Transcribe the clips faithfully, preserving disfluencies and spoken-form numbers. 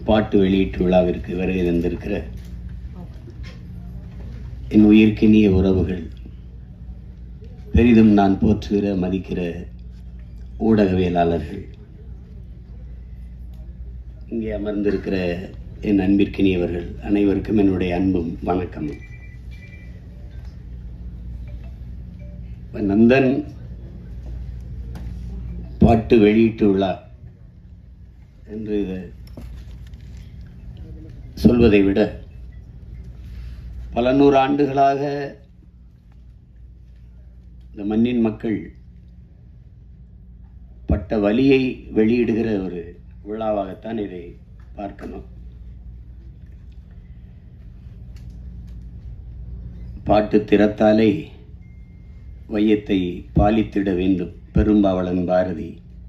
பாட்டு வெளியீட்டு விழாவிற்கு வருகை தந்திருக்கிற என் உயிர்க்கினிய உறவுகள், பெரிதும் நான் போற்றுகிற மதிக்கிற ஊடகவியலாளர்கள், இங்கே அமர்ந்திருக்கிற என் அன்பிற்கினியவர்கள் அனைவருக்கும் என்னுடைய அன்பும் வணக்கமும். நந்தன் பாட்டு வெளியீட்டு விழா என்று இதை சொல்வதை விட பல நூறு ஆண்டுகளாக இந்த மண்ணின் மக்கள் பட்ட வலியை வெளியிடுகிற ஒரு விழாவாகத்தான் இதை பார்க்கணும். பாட்டு திறத்தாலே வையத்தை பாலித்திட வேண்டும் பெரும்பாவளன் பாரதி.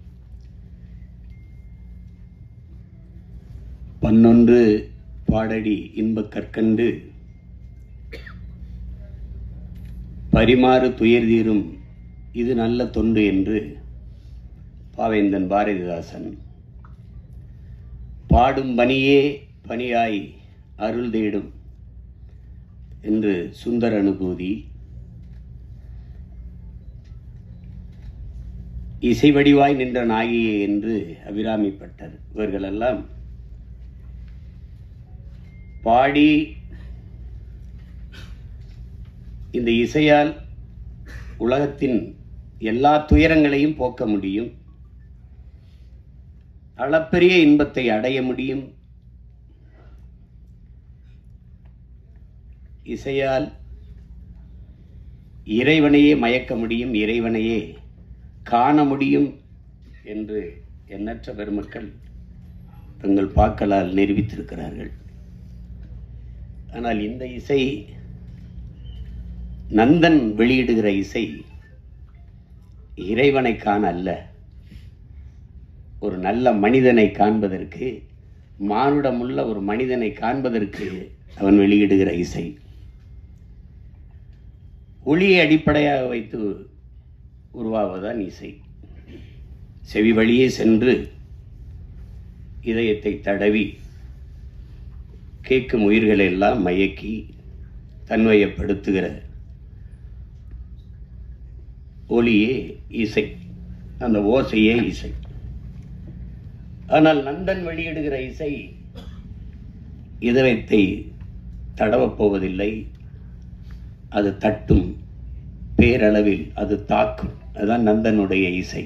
பன்னொன்று பாடடி இன்பக் கற்கண்டு பரிமாறு துயர் தீரும் இது நல்ல தொண்டு என்று பாவேந்தன் பாரதிதாசன். பாடும் பணியே பணியாய் அருள் தேடும் என்று சுந்தர அனுபூதி. இசை வடிவாய் நின்ற நாகியே என்று அபிராமிப்பட்டர். இவர்களெல்லாம் பாடி இந்த இசையால் உலகத்தின் எல்லா துயரங்களையும் போக்க முடியும், அளப்பெரிய இன்பத்தை அடைய முடியும். இசையால் இறைவனையே மயக்க முடியும், இறைவனையே காண முடியும் என்று எண்ணற்ற பெருமக்கள் தங்கள் பாக்களால் நிரூபித்திருக்கிறார்கள். ஆனால் இந்த இசை, நந்தன் வெளியிடுகிற இசை, இறைவனை காண அல்ல, ஒரு நல்ல மனிதனை காண்பதற்கு, மானுடமுள்ள ஒரு மனிதனை காண்பதற்கு அவன் வெளியிடுகிற இசை. ஒளியை அடிப்படையாக வைத்து உருவாவதுதான் இசை. செவி வழியே சென்று இதயத்தை தடவி கேட்கும் உயிர்களை எல்லாம் மயக்கி தன்வயப்படுத்துகிற ஒளியே இசை, அந்த ஓசையே இசை. ஆனால் நந்தன் வெளியிடுகிற இசை இதயத்தை தடவப் போவதில்லை, அது தட்டும், பேரளவில் அது தாக்கும். அதுதான் நந்தனுடைய இசை.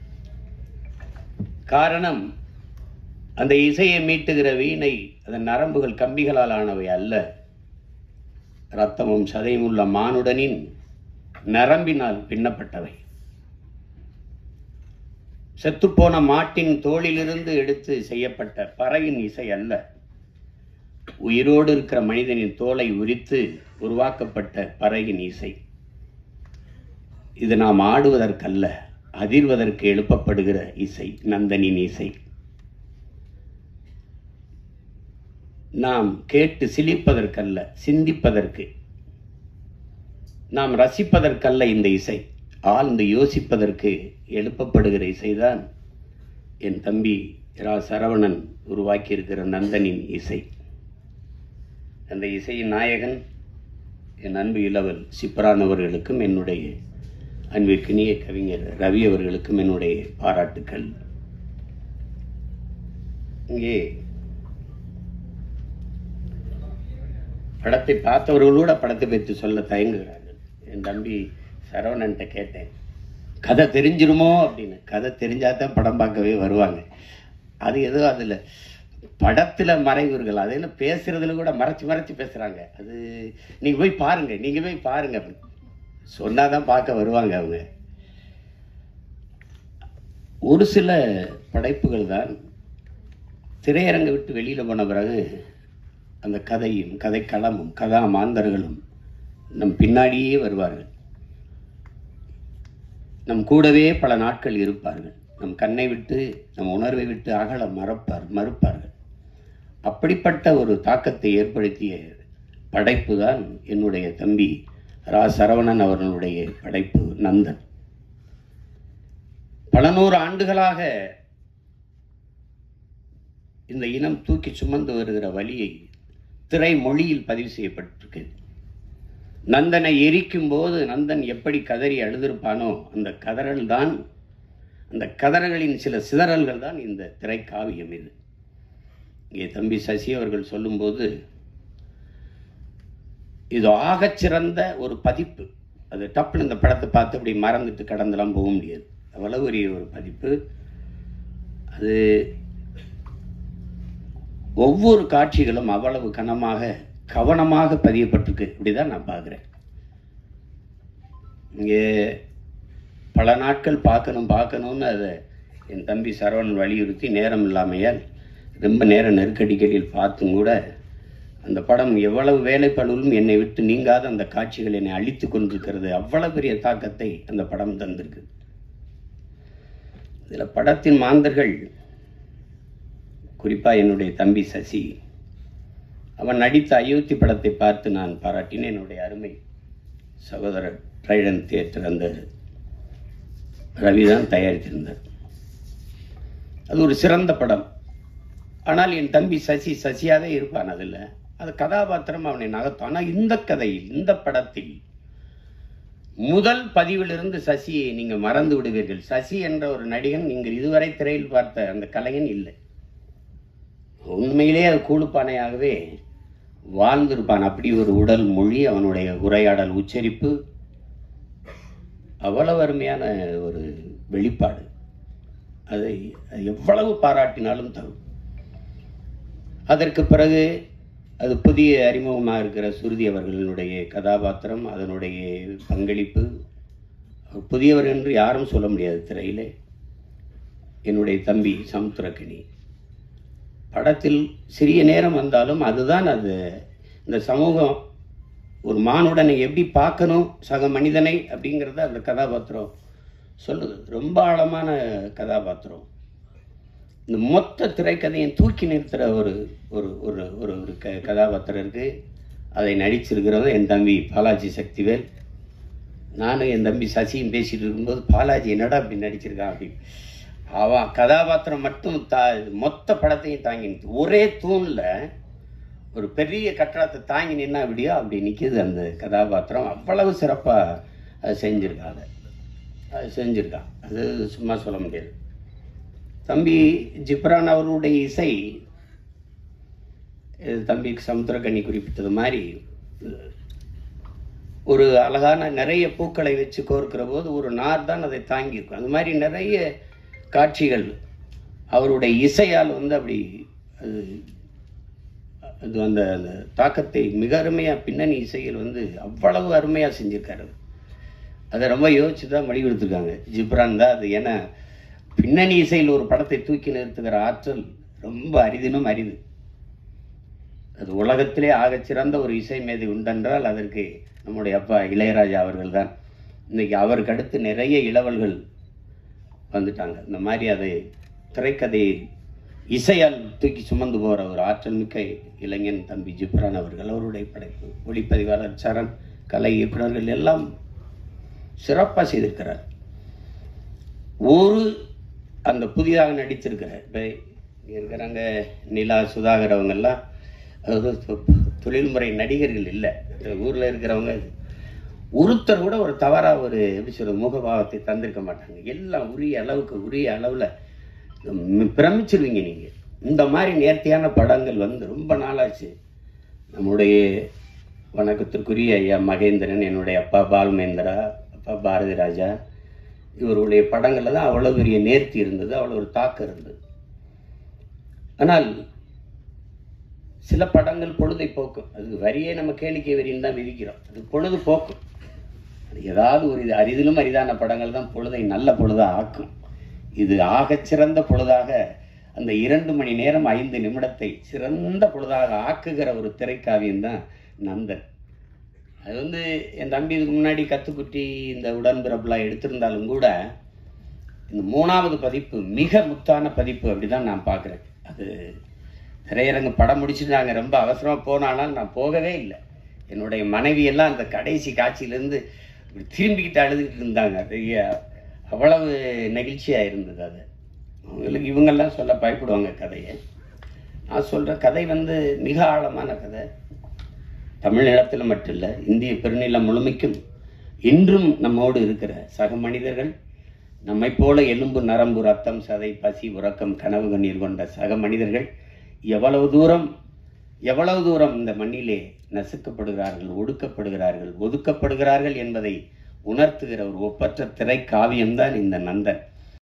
காரணம், அந்த இசையை மீட்டுகிற வீணை அதன் நரம்புகள் கம்பிகளால் ஆனவை அல்ல, இரத்தமும் சதையும் உள்ள மானுடனின் நரம்பினால் பின்னப்பட்டவை. செத்துப்போன மாட்டின் தோளிலிருந்து எடுத்து செய்யப்பட்ட பறையின் இசை அல்ல, உயிரோடு இருக்கிற மனிதனின் தோலை உரித்து உருவாக்கப்பட்ட பறையின் இசை. இது நாம் ஆடுவதற்கல்ல, அதிர்வதற்கு எழுப்பப்படுகிற இசை நந்தனின் இசை. நாம் கேட்டு சிலிப்பதற்கல்ல, சிந்திப்பதற்கு, நாம் ரசிப்பதற்கல்ல இந்த இசை, ஆழ்ந்து யோசிப்பதற்கு எழுப்பப்படுகிற இசைதான் என் தம்பி ரா சரவணன் உருவாக்கி இருக்கிற நந்தனின் இசை. அந்த இசையின் நாயகன் என் அன்பு இளவல் சிப்ரான் அவர்களுக்கும், என்னுடைய அன்பிற்கினிய கவிஞர் ரவி அவர்களுக்கும் என்னுடைய பாராட்டுக்கள். இங்கே படத்தை பார்த்தவர்களோட படத்தை பற்றி சொல்ல தயங்குகிறார்கள். என் தம்பி சரவணன்ட்ட கேட்டேன், கதை தெரிஞ்சிருமோ அப்படின்னு. கதை தெரிஞ்சாதான் படம் பார்க்கவே வருவாங்க. அது ஏதோ அதில் படத்தில் மறைவுர்கள், அதில் பேசுறதுல கூட மறைச்சி மறைச்சி பேசுகிறாங்க. அது நீங்கள் போய் பாருங்க, நீங்கள் போய் பாருங்க அப்படின்னு சொன்னாதான் பார்க்க வருவாங்க அவங்க. ஒரு சில படைப்புகள் தான் திரையரங்கை விட்டு வெளியில் போன பிறகு அந்த கதையும் கதைக்களமும் கதா மாந்தர்களும் நம் பின்னாடியே வருவார்கள், நம் கூடவே பல நாட்கள் இருப்பார்கள், நம் கண்ணை விட்டு நம் உணர்வை விட்டு அகல மறப்பார் மறுப்பார்கள். அப்படிப்பட்ட ஒரு தாக்கத்தை ஏற்படுத்திய படைப்பு தான் என்னுடைய தம்பி ரா சரவணன் அவர்களுடைய படைப்பு நந்தன். பல நூறு ஆண்டுகளாக இந்த இனம் தூக்கி சுமந்து வருகிற வழியை திரை மொழியில் பதிவு செய்யப்பட்டிருக்கு. நந்தனை எரிக்கும் போது நந்தன் எப்படி கதறி அழுதிருப்பானோ அந்த கதறல் தான், அந்த கதறல்களின் சில சிதறல்கள் தான் இந்த திரைக்காவியம். இது இங்கே தம்பி சசி அவர்கள் சொல்லும்போது இது ஆகச்சிறந்த ஒரு பதிப்பு. அது டப்புன்னு இந்த படத்தை பார்த்து அப்படி மறந்துட்டு கடந்தெல்லாம் போக முடியாது. அவ்வளவு பெரிய ஒரு பதிப்பு. அது ஒவ்வொரு காட்சிகளும் அவ்வளவு கனமாக கவனமாக பதியப்பட்டிருக்கு. இப்படிதான் நான் பார்க்குறேன். இங்கே பல நாட்கள் பார்க்கணும் பார்க்கணும்னு அதை என் தம்பி சரவணன் வலியுறுத்தி நேரம் இல்லாமையால் ரொம்ப நேரம் நெருக்கடிகளில் பார்த்தும் கூட அந்த படம் எவ்வளவு வேலைப்பளுவும் என்னை விட்டு நீங்காத அந்த காட்சிகள் என்னை அழித்து கொண்டிருக்கிறது. அவ்வளவு பெரிய தாக்கத்தை அந்த படம் தந்திருக்கு. இதில் படத்தின் மாந்தர்கள், குறிப்பாக என்னுடைய தம்பி சசி, அவன் நடித்த அயோத்தி படத்தை பார்த்து நான் பாராட்டினேன். என்னுடைய அருமை சகோதரர் ட்ரைடன் தியேட்டர் அந்த ரவி தான் தயாரித்திருந்தார். அது ஒரு சிறந்த படம். ஆனால் என் தம்பி சசி சசியாகவே இருப்பான். அதில் அது கதாபாத்திரம் அவனை நகர்த்தும். ஆனால் இந்த கதையில், இந்த படத்தில் முதல் பதிவிலிருந்து சசியை நீங்கள் மறந்து விடுவீர்கள். சசி என்ற ஒரு நடிகன் நீங்கள் இதுவரை திரையில் பார்த்த அந்த கலைஞன் இல்லை. உண்மையிலே அது கூழுப்பானையாகவே வாழ்ந்திருப்பான். அப்படி ஒரு உடல் மொழி, அவனுடைய உரையாடல், உச்சரிப்பு அவ்வளவு அருமையான ஒரு வெளிப்பாடு. அதை எவ்வளவு பாராட்டினாலும் தரும். அதற்கு பிறகு அது புதிய அறிமுகமாக இருக்கிற சுருதி அவர்களுடைய கதாபாத்திரம், அதனுடைய பங்களிப்பு, புதியவர் என்று யாரும் சொல்ல முடியாது திரையிலே. என்னுடைய தம்பி சமுத்திரக்கனி படத்தில் சிறிய நேரம் வந்தாலும் அதுதான் அது. இந்த சமூகம் ஒரு மானுடனை எப்படி பார்க்கணும், சக மனிதனை அப்படிங்கிறத அந்த கதாபாத்திரம் சொல்லுது. ரொம்ப ஆழமான கதாபாத்திரம். இந்த மொத்த திரைக்கதையை தூக்கி நிறுத்துகிற ஒரு ஒரு ஒரு ஒரு ஒரு க கதாபாத்திரம் இருக்குது. அதை நடிச்சிருக்கிறவங்க என் தம்பி பாலாஜி சக்திவேல். நானும் என் தம்பி சசியும் பேசிகிட்டு இருக்கும்போது, பாலாஜி என்னடா அப்படி நடிச்சிருக்கான் அப்படி. அவன் கதாபாத்திரம் மட்டும் தா மொத்த படத்தையும் தாங்கி நிற்று ஒரே தூணில் ஒரு பெரிய கட்டடத்தை தாங்கி நின்னா அப்படியோ அப்படி நிற்கிது அந்த கதாபாத்திரம். அவ்வளவு சிறப்பாக அது செஞ்சுருக்கான். அதை அது செஞ்சுருக்கான். அது சும்மா சொல்ல முடியாது. தம்பி ஜிப்ரான் அவர்களுடைய இசை, தம்பி சமுத்திரக்கனி குறிப்பிட்டது மாதிரி, ஒரு அழகான நிறைய பூக்களை வச்சு கோர்க்கிற போது ஒரு நார் தான் அதை தாங்கியிருக்கும். அந்த மாதிரி நிறைய காட்சிகள் அவருடைய இசையால் வந்து அப்படி அது அது அந்த அந்த தாக்கத்தை மிக அருமையாக பின்னணி இசையில் வந்து அவ்வளவு அருமையாக செஞ்சுருக்காரு. அதை ரொம்ப யோசிச்சு தான் வழிவெடுத்துருக்காங்க. ஜிப்ரான் தான் அது. ஏன்னா பின்னணி இசையில் ஒரு படத்தை தூக்கி நிறுத்துகிற ஆற்றல் ரொம்ப அரிதினும் அரிது. அது உலகத்திலே ஆகச்சிறந்த ஒரு இசை மேதை உண்டென்றால் அதற்கு நம்முடைய அப்பா இளையராஜா அவர்கள் தான். இன்றைக்கி அவருக்கு அடுத்து நிறைய இளவல்கள் வந்துட்டாங்க. இந்த மாதிரி அதை திரைக்கதையை இசையால் தூக்கி சுமந்து போகிற ஒரு ஆற்றல் மிக்க இளைஞன் தம்பி ஜிப்ரான் அவர்கள். அவருடைய படைப்பு, ஒளிப்பதிவாளர் சரண், கலை இயக்குநர்கள் எல்லாம் சிறப்பாக செய்திருக்கிறார். ஒரு அந்த புதிதாக நடித்திருக்கிற இப்போ இருக்கிறாங்க நிலா, சுதாகர், அவங்கெல்லாம் அதாவது தொழில்முறை நடிகர்கள் இல்லை. ஊரில் இருக்கிறவங்க ஒருத்தர் கூட ஒரு தவறாக ஒரு எப்படி சொல்ற முகபாவத்தை தந்திருக்க மாட்டாங்க. எல்லாம் உரிய அளவுக்கு உரிய அளவில் பிரமிச்சிருவீங்க நீங்கள். இந்த மாதிரி நேர்த்தியான படங்கள் வந்து ரொம்ப நாளாச்சு. நம்முடைய வணக்கத்திற்குரிய ஐயா மகேந்திரன், என்னுடைய அப்பா பால்மேந்திரா, அப்பா பாரதி ராஜா, இவருடைய படங்களில் தான் அவ்வளோ பெரிய நேர்த்தி இருந்தது, அவ்வளோ ஒரு தாக்கம் இருந்தது. ஆனால் சில படங்கள் பொழுதை போக்கும். அது வரியே நம்ம கேளிக்கை வரின்னு தான் விதிக்கிறோம். அது பொழுது போக்கும். அது ஏதாவது ஒரு இது அரிதிலும் அரிதான படங்கள் தான் பொழுதை நல்ல பொழுதாக ஆக்கும். இது ஆகச்சிறந்த பொழுதாக அந்த இரண்டு மணி நேரம் ஐந்து நிமிடத்தை சிறந்த பொழுதாக ஆக்குகிற ஒரு திரைக்காவியம் தான் நந்தன். அது வந்து என் தம்பி இதுக்கு முன்னாடி கத்துக்குட்டி இந்த உடன்பிறப்புலாம் எடுத்திருந்தாலும் கூட இந்த மூணாவது பதிப்பு மிக முத்தான பதிப்பு அப்படிதான் நான் பார்க்குறேன். அது திரையரங்கு படம் முடிச்சுட்டு நாங்கள் ரொம்ப அவசரமாக போனாலும் நான் போகவே இல்லை. என்னுடைய மனைவியெல்லாம் அந்த கடைசி காட்சியிலேருந்து திரும்பிக்கிட்டு அழுதுகிட்டு இருந்தாங்க. அது அவ்வளவு நெகிழ்ச்சியாக இருந்தது. அது அவங்களுக்கு இவங்கெல்லாம் சொல்ல பயப்படுவாங்க கதையை. நான் சொல்ற கதை வந்து மிக ஆழமான கதை. தமிழ்நிலத்தில் மட்டும் இல்லை, இந்திய பெருநிலம் முழுமைக்கும் இன்றும் நம்மோடு இருக்கிற சக மனிதர்கள், நம்மை போல எலும்பு நரம்பு ரத்தம் சதை பசி உறக்கம் கனவு கண்ணீர் கொண்ட சக மனிதர்கள் எவ்வளவு தூரம் எவ்வளவு தூரம் இந்த மண்ணிலே நசுக்கப்படுகிறார்கள், ஒடுக்கப்படுகிறார்கள், ஒதுக்கப்படுகிறார்கள் என்பதை உணர்த்துகிற ஒரு ஒப்பற்ற திரை காவியம்தான் இந்த நந்தன்.